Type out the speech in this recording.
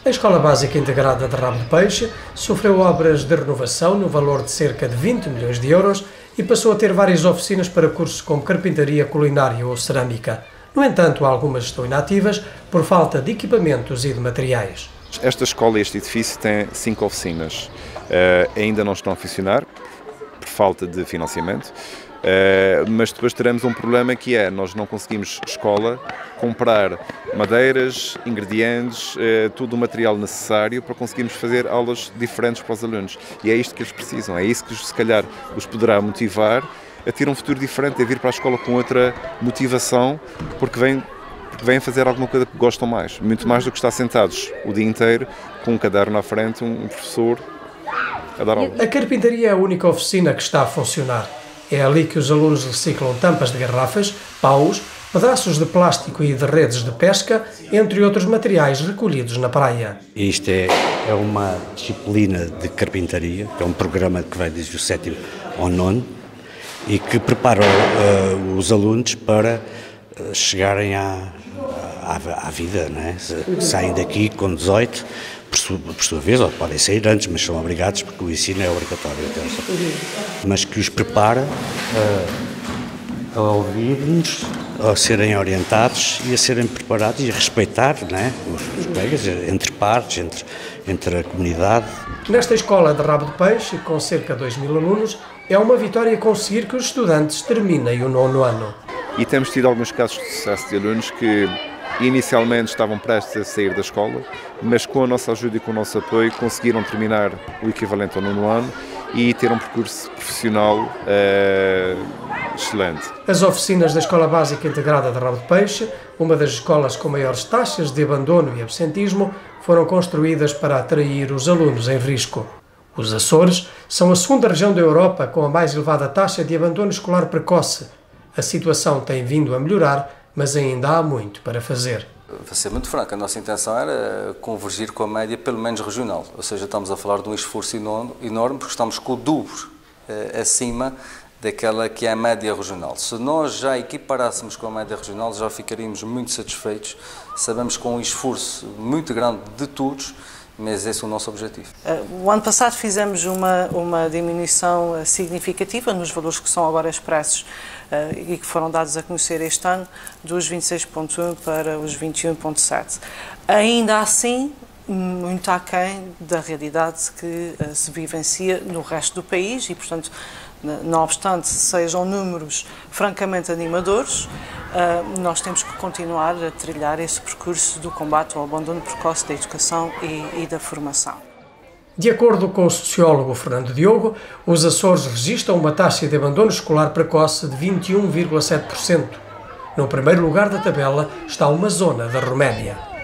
A Escola Básica Integrada de Rabo de Peixe sofreu obras de renovação no valor de cerca de 20 milhões de euros e passou a ter várias oficinas para cursos como carpintaria, culinária ou cerâmica. No entanto, algumas estão inativas por falta de equipamentos e de materiais. Esta escola e este edifício têm 5 oficinas. Ainda não estão a funcionar por falta de financiamento, mas depois teremos um problema que é, nós não conseguimos, escola, comprar madeiras, ingredientes, todo o material necessário para conseguirmos fazer aulas diferentes para os alunos. E é isto que eles precisam, é isso que se calhar os poderá motivar a ter um futuro diferente, a vir para a escola com outra motivação, porque vêm fazer alguma coisa que gostam mais, muito mais do que estar sentados o dia inteiro com um caderno à frente, um professor a dar aula. A carpintaria é a única oficina que está a funcionar. É ali que os alunos reciclam tampas de garrafas, paus, pedaços de plástico e de redes de pesca, entre outros materiais recolhidos na praia. Isto é uma disciplina de carpintaria, que é um programa que vai desde o 7º ao 9º e que prepara os alunos para chegarem à vida, não é? Saem daqui com 18, por sua vez, ou podem sair antes, mas são obrigados porque o ensino é obrigatório. Mas que os prepara a ouvir-nos, a serem orientados e a serem preparados e a respeitar, não é? Os colegas, entre pares, entre a comunidade. Nesta escola de Rabo de Peixe, com cerca de 2.000 alunos, é uma vitória conseguir que os estudantes terminem o 9º ano. E temos tido alguns casos de sucesso de alunos que inicialmente estavam prestes a sair da escola, mas com a nossa ajuda e com o nosso apoio conseguiram terminar o equivalente ao 9º ano e ter um percurso profissional excelente. As oficinas da Escola Básica Integrada de Rabo de Peixe, uma das escolas com maiores taxas de abandono e absentismo, foram construídas para atrair os alunos em risco. Os Açores são a segunda região da Europa com a mais elevada taxa de abandono escolar precoce. A situação tem vindo a melhorar, mas ainda há muito para fazer. Vou ser muito franco, a nossa intenção era convergir com a média, pelo menos regional. Ou seja, estamos a falar de um esforço enorme, porque estamos com o dobro acima daquela que é a média regional. Se nós já equiparássemos com a média regional, já ficaríamos muito satisfeitos. Sabemos que é um esforço muito grande de todos, mas esse é o nosso objetivo. O ano passado fizemos uma diminuição significativa nos valores que são agora expressos e que foram dados a conhecer este ano, dos 26,1 para os 21,7. Ainda assim, muito aquém da realidade que se vivencia no resto do país e, portanto, não obstante sejam números francamente animadores, nós temos que continuar a trilhar esse percurso do combate ao abandono precoce da educação e da formação. De acordo com o sociólogo Fernando Diogo, os Açores registram uma taxa de abandono escolar precoce de 21,7%. No primeiro lugar da tabela está uma zona da Roménia.